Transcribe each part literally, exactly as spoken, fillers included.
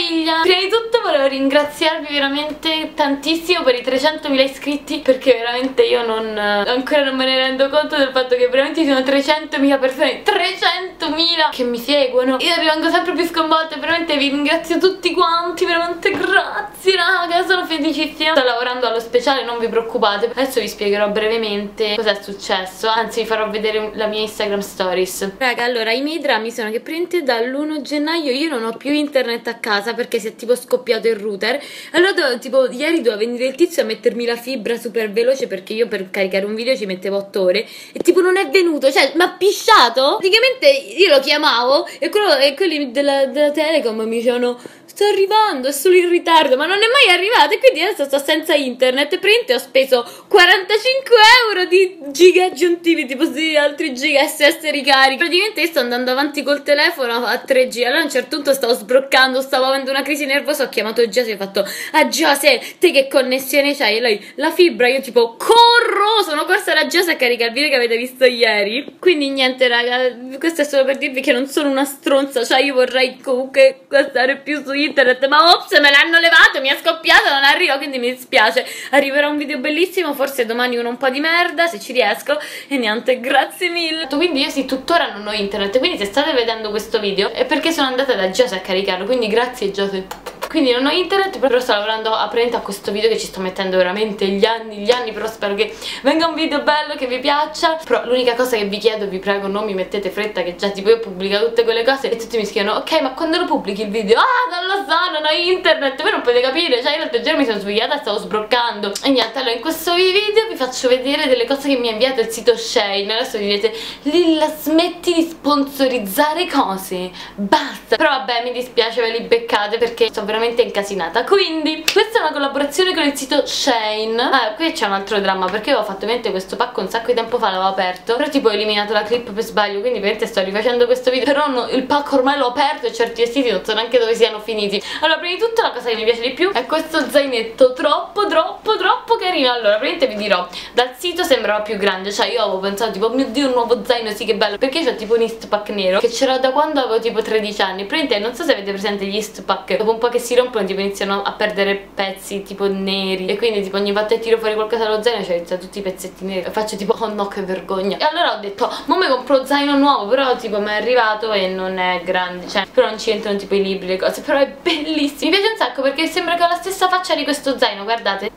meraviglia. Prima di tutto volevo ringraziarvi veramente tantissimo per i trecentomila iscritti, perché veramente io non ancora non me ne rendo conto del fatto che veramente ci sono trecentomila persone, trecentomila che mi seguono. Io rimango sempre più sconvolta, veramente vi ringrazio tutti quanti, veramente grazie raga, sono felicissima. Sto lavorando allo speciale, non vi preoccupate. Adesso vi spiegherò brevemente cosa è successo, anzi vi farò vedere la mia Instagram stories. Raga, allora i miei drammi sono che prende dall'primo gennaio io non ho più internet a casa perché si è tipo scoppiato il router. Allora do, tipo ieri doveva venire il tizio a mettermi la fibra super veloce, perché io per caricare un video ci mettevo otto ore e tipo non è venuto, cioè mi ha pisciato. Praticamente io lo chiamavo e, quello, e quelli della, della Telecom mi dicevano sto arrivando, è solo in ritardo, ma non è mai arrivato, e quindi adesso sto senza internet. E prima ho speso quarantacinque euro di giga aggiuntivi, tipo sì, altri giga S S ricarichi. Praticamente io sto andando avanti col telefono a tre G. Allora a un certo punto stavo sbroccando, stavo avendo una crisi nervosa, ho chiamato Giose e ho fatto ah Giose, te che connessione c'hai? E lei, la fibra. Io tipo corro, sono corsa da Giose a caricare il video che avete visto ieri. Quindi niente raga, questo è solo per dirvi che non sono una stronza, cioè io vorrei comunque stare più su internet, ma ops, me l'hanno levato, mi è scoppiato, non arrivo, quindi mi dispiace. Arriverà un video bellissimo, forse domani uno un po' di merda, se ci riesco. E niente, grazie mille. Quindi io sì, tuttora non ho internet, quindi se state vedendo questo video è perché sono andata da Giose a caricarlo, quindi grazie Giose. Quindi non ho internet, però sto lavorando a, a questo video che ci sto mettendo veramente gli anni, gli anni, però spero che venga un video bello, che vi piaccia. Però l'unica cosa che vi chiedo, vi prego, non mi mettete fretta, che già tipo io pubblico tutte quelle cose e tutti mi scrivono ok, ma quando lo pubblichi il video? Ah, non lo so, non ho internet. Voi non potete capire, cioè io l'altro giorno mi sono svegliata e stavo sbroccando. E niente, allora in questo video vi faccio vedere delle cose che mi ha inviato il sito Shein. Adesso direte Lilla, smetti di sponsorizzare cose, basta. Però vabbè, mi dispiace, ve li beccate perché sto veramente incasinata. Quindi questa è una collaborazione con il sito Shein. Ah, qui c'è un altro dramma, perché avevo fatto ovviamente questo pacco un sacco di tempo fa, l'avevo aperto, però tipo ho eliminato la clip per sbaglio, quindi ovviamente sto rifacendo questo video. Però no, il pacco ormai l'ho aperto e certi vestiti non so neanche dove siano finiti. Allora, prima di tutto la cosa che mi piace di più è questo zainetto troppo troppo troppo carino. Allora, praticamente vi dirò, dal sito sembrava più grande, cioè io avevo pensato tipo, oh mio dio, un nuovo zaino, sì che bello, perché c'ho tipo un East Pack nero che c'era da quando avevo tipo tredici anni. Praticamente non so se avete presente gli East Pack, dopo un po' che si rompono tipo iniziano a perdere pezzi tipo neri, e quindi tipo ogni volta che tiro fuori qualcosa dallo zaino cioè iniziano tutti i pezzetti neri e faccio tipo oh no che vergogna. E allora ho detto mo mi compro zaino nuovo, però tipo mi è arrivato e non è grande, cioè però non ci entrano tipo i libri, le cose, però è bellissimo, mi piace un sacco perché sembra che ho la stessa faccia di questo zaino, guardate.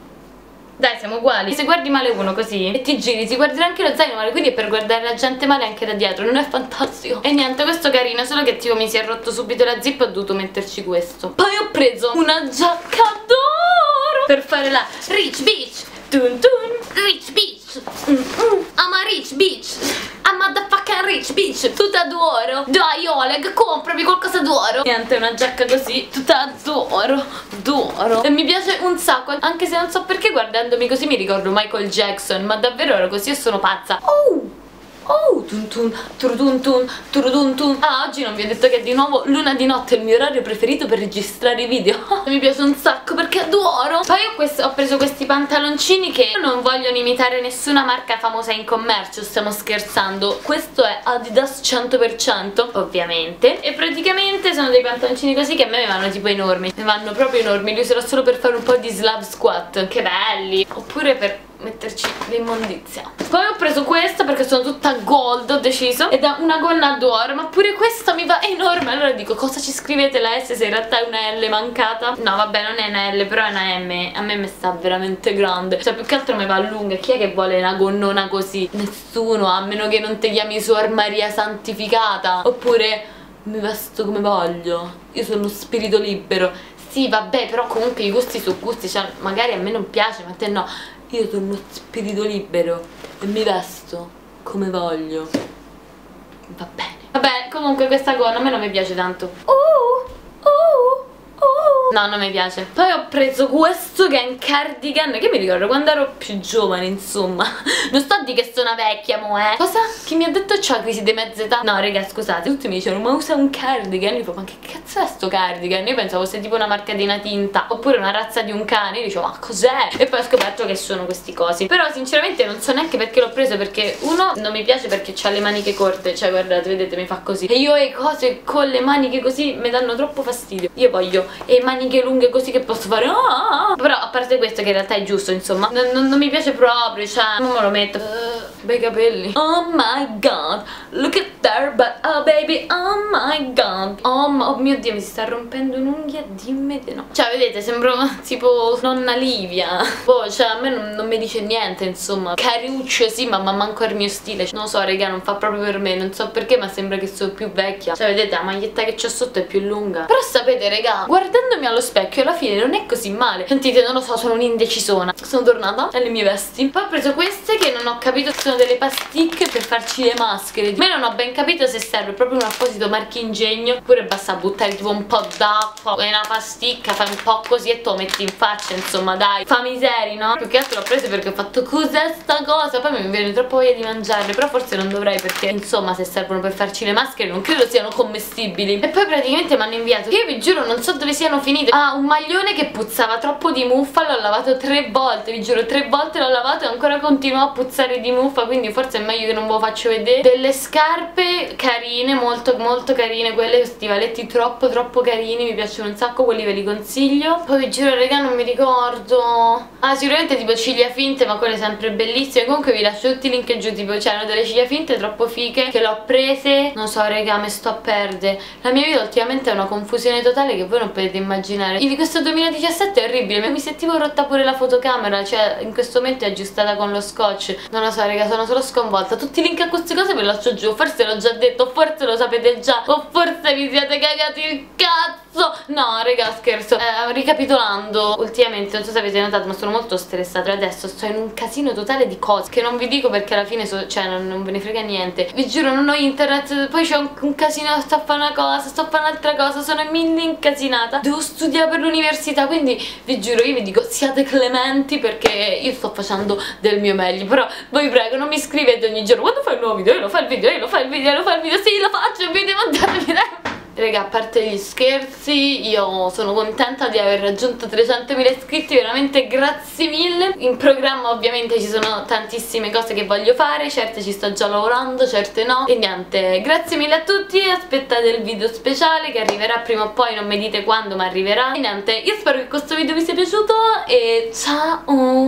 Dai, siamo uguali. Se guardi male uno così e ti giri, ti guarderà anche lo zaino male, quindi è per guardare la gente male anche da dietro, non è fantastico? E niente, questo è carino, solo che tipo mi si è rotto subito la zip e ho dovuto metterci questo. Poi ho preso una giacca d'oro per fare la Rich Bitch. Dun dun. Rich Bitch. Mm -mm. I'm a Rich Bitch. I'm a motherfucking Rich Bitch. Tutta d'oro. Dai Oleg, comprami qualcosa d'oro. Niente, una giacca così, tutta d'oro. D'oro. E mi piace un sacco, anche se non so perché guardandomi così mi ricordo Michael Jackson, ma davvero ero così e sono pazza. Oh! Oh, tun tun, turudun tun, turudun tun. Ah, oggi non vi ho detto che è di nuovo luna di notte, è il mio orario preferito per registrare i video. Mi piace un sacco perché adoro. Poi ho, questo, ho preso questi pantaloncini che non vogliono imitare nessuna marca famosa in commercio, stiamo scherzando. Questo è Adidas cento per cento, ovviamente. E praticamente sono dei pantaloncini così che a me mi vanno tipo enormi. Mi vanno proprio enormi, li userò solo per fare un po' di slab squat. Che belli. Oppure per metterci l'immondizia. Poi ho preso questa perché sono tutta gold, ho deciso, ed è una gonna d'oro, ma pure questa mi va enorme. Allora dico, cosa ci scrivete la S se in realtà è una L mancata? No vabbè, non è una L, però è una M. A me mi sta veramente grande, cioè più che altro mi va lunga. Chi è che vuole una gonnona così? Nessuno, a meno che non ti chiami Suor Maria Santificata. Oppure mi vesto come voglio, io sono uno spirito libero. Sì vabbè, però comunque i gusti su gusti, cioè magari a me non piace, ma a te no. Io sono uno spirito libero e mi vesto come voglio. Va bene. Vabbè, comunque questa gonna a me non mi piace tanto. Uh, uh, uh. No, non mi piace. Poi ho preso questo che è un cardigan, che mi ricordo quando ero più giovane, insomma. Non sto a dire che sono una vecchia, mo, eh. Cosa? Chi mi ha detto c'ha crisi di mezza età? No, raga, scusate. Tutti mi dicevano, ma usa un cardigan. Io dico, ma che cazzo cazzo è sto cardigan? Io pensavo fosse tipo una marcatina tinta oppure una razza di un cane. Io dicevo ma cos'è? E poi ho scoperto che sono questi cosi. Però sinceramente non so neanche perché l'ho preso, perché uno non mi piace perché c'ha le maniche corte, cioè guardate, vedete, mi fa così, e io le cose con le maniche così mi danno troppo fastidio. Io voglio e maniche lunghe così che posso fare ah! Però a parte questo, che in realtà è giusto, insomma, non, non, non mi piace proprio, cioè non me lo metto. uh, bei capelli, oh my god, look at her but oh baby, oh my god, oh, oh mio dio, mi si sta rompendo un'unghia, dimmi di no. Cioè vedete, sembro tipo nonna Livia. Boh, cioè a me non, non mi dice niente, insomma. Caruccio sì, ma, ma manco il mio stile. Non so raga, non fa proprio per me, non so perché, ma sembra che sono più vecchia. Cioè vedete, la maglietta che c'ho sotto è più lunga. Però sapete raga, guardandomi allo specchio alla fine non è così male. Sentite, non lo so, sono un'indecisona. Sono tornata alle mie vesti. Poi ho preso queste che non ho capito se sono delle pasticche per farci le maschere. Ma non ho ben capito se serve proprio un apposito marchingegno oppure basta buttare tipo un po' d'acqua e una pasticca, fai un po' così e te lo metti in faccia, insomma dai, fammi seri, no? Più che altro l'ho preso perché ho fatto cos'è sta cosa, poi mi viene troppo voglia di mangiarle, però forse non dovrei perché insomma se servono per farci le maschere non credo siano commestibili. E poi praticamente mi hanno inviato, io vi giuro non so dove siano finite, ah, un maglione che puzzava troppo di muffa, l'ho lavato tre volte, vi giuro tre volte l'ho lavato e ancora continua a puzzare di muffa, quindi forse è meglio che non ve lo faccio vedere. Delle scarpe carine, molto molto carine, quelle stivaletti troppo troppo carini, mi piacciono un sacco, quelli ve li consiglio. Poi vi giuro raga non mi ricordo, ah sicuramente tipo ciglia finte, ma quelle sempre bellissime. Comunque vi lascio tutti i link giù, tipo c'erano delle ciglia finte troppo fighe che l'ho prese, non so raga, me sto a perdere. La mia vita ultimamente è una confusione totale che voi non potete immaginare. Io di questo duemiladiciassette è orribile, mi si è tipo rotta pure la fotocamera, cioè in questo momento è aggiustata con lo scotch, non lo so raga, sono solo sconvolta. Tutti i link a queste cose ve li lascio giù, forse l'ho già detto, forse lo sapete già, o forse vi siete cagati il cazzo. No raga, scherzo. eh, Ricapitolando, ultimamente non so se avete notato ma sono molto stressata, adesso sto in un casino totale di cose che non vi dico perché alla fine so, cioè non, non ve ne frega niente, vi giuro, non ho internet, poi c'è un, un casino, sto a fare una cosa, sto a fare un'altra cosa, sono mille incasinata, devo studiare per l'università, quindi vi giuro, io vi dico siate clementi perché io sto facendo del mio meglio. Però voi prego non mi scrivete ogni giorno quando fai un nuovo video, io lo fai il video, io lo fai il video, io lo fai il video, sì lo faccio il video, mandatemi dai. Raga, a parte gli scherzi, io sono contenta di aver raggiunto trecentomila iscritti, veramente grazie mille. In programma ovviamente ci sono tantissime cose che voglio fare, certe ci sto già lavorando, certe no. E niente, grazie mille a tutti, aspettate il video speciale che arriverà prima o poi, non mi dite quando ma arriverà. E niente, io spero che questo video vi sia piaciuto e ciao!